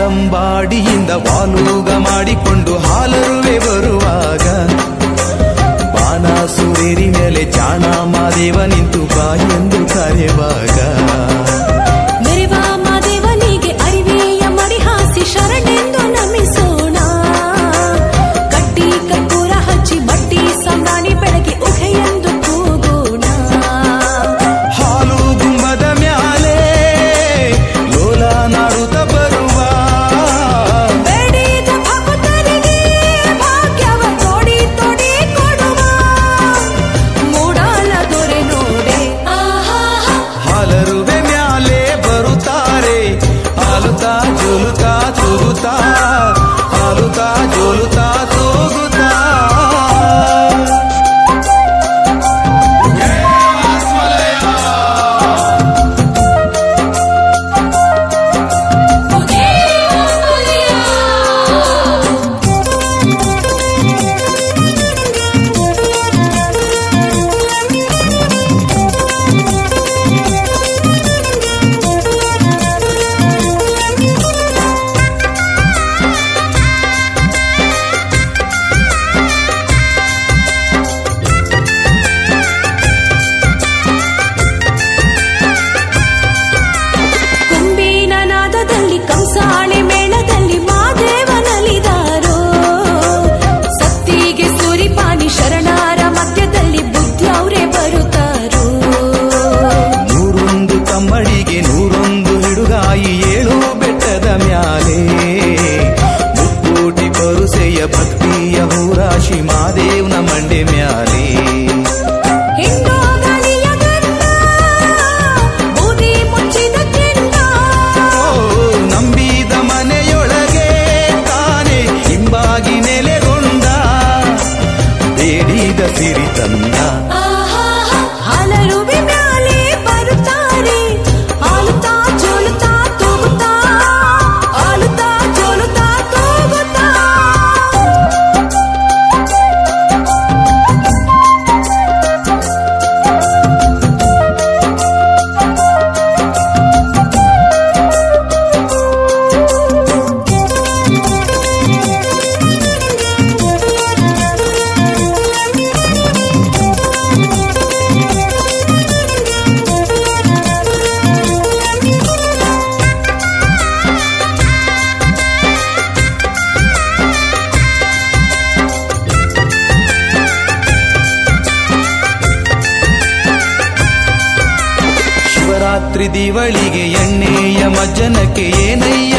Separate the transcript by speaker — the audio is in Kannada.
Speaker 1: ವಾನಂಬಾಡಿಯಿಂದ ವಾಲೂಗ ಮಾಡಿಕೊಂಡು ಹಾಲರುವೆ ಬರುವಾಗ ಬಾಣಾಸುರೇರಿ ಮೇಲೆ ಚಾಣ ಮಾದೇವ ನಿಂತು ಬಾ ಎಂದು ಕರೆವಾಗ
Speaker 2: ಮೆರೆವ ಮಾದೇವನಿಗೆ ಅರಿವೆಯ ಮಡಿಹಾಸಿ ಶರಣೆಂದು ನಮಿಸೋಣ. ಕಟ್ಟಿ ಕರ್ಪೂರ ಹಚ್ಚಿ ಬಟ್ಟಿ ಸಂಗಾನಿ ಬೆಳಗ್ಗೆ ಉಘೆ ಎಂದು ಕೂಗೋಣ.
Speaker 1: ಹಾಲು ಗುಂಬದ ಮ್ಯಾಲೆ ಲೋಲ ನಾಡುತ್ತ ಬರುವ
Speaker 2: ಬೇಡಿದ ಭಕ್ತರಿಗೆ ಭಾಗ್ಯವ ತೋಡಿ ತೋಡಿ ಕೊಡುವ ಮೂಡಾಲ ದೊರೆ ನೋಡೆ.
Speaker 1: ಹಾಲರುವೆ ಮ್ಯಾಲೆ ಬರುತ್ತಾರೆ ಹಾಲುತ್ತಾ ಜೋಲುತ್ತಾ ತೂಗುತ್ತಾ ಹಾಲುತ್ತಾ ಜೋಲುತ್ತಾ ತೂಗುತ್ತಾ.
Speaker 2: ಕುಂಬಿನ ನಾದದಲ್ಲಿ ಕಂಸಾಳೆ ಮೇಳದಲ್ಲಿ ಮಾದೇವನಲಿದಾರೋ. ಸತ್ತಿಗೆ ಸೂರಿಪಾನಿ ಶರಣಾರ ಮಧ್ಯದಲ್ಲಿ ಬುದ್ಧಿಯವ್ರೆ ಬರುತ್ತಾರೋ.
Speaker 1: ನೂರೊಂದು ತಮ್ಮಡಿಗೆ ನೂರೊಂದು ಹಿಡುಗಾಯಿ ಏಳು ಬೆಟ್ಟದ ಮ್ಯಾಲೆ ಮುಕ್ಕೋಟಿ ಪರುಸೆಯ ಭಕ್ತಿಯ ಹೂರಾಶಿ ಮಾದೇವ್ನ ಮಂಡೆ ಮ್ಯಾಲೆ.
Speaker 2: ಹೆಣ್ಣು ಗಾಳಿಯ ಗಂಡ, ಬೂದಿ ಮುಚ್ಚಿದ ಕೆಂಡ.
Speaker 1: ನಂಬಿದ ಮನೆಯೊಳಗೆ ತಾನೇ ಹಿಂಬಾಗಿ ನೆಲೆಗೊಂಡ ಬೇಡಿದ ಸಿರಿ ತಂದ.
Speaker 2: ಹಾಲರುವೆ ಮ್ಯಾಲೆ ಬರುತ್ತಾರೆ ಆಲುತ್ತಾ ಜೋಲುತ್ತಾ ತೂಗುತ್ತಾ ಆಲುತ್ತಾ ಜೋಲುತ್ತಾ ತೂಗುತ್ತಾ. ಶಿವರಾತ್ರಿ ದಿವಳಿಗೆ ಎಣ್ಣೆಯ ಮಜ್ಜನಕ್ಕೆ ಏನಯ್ಯ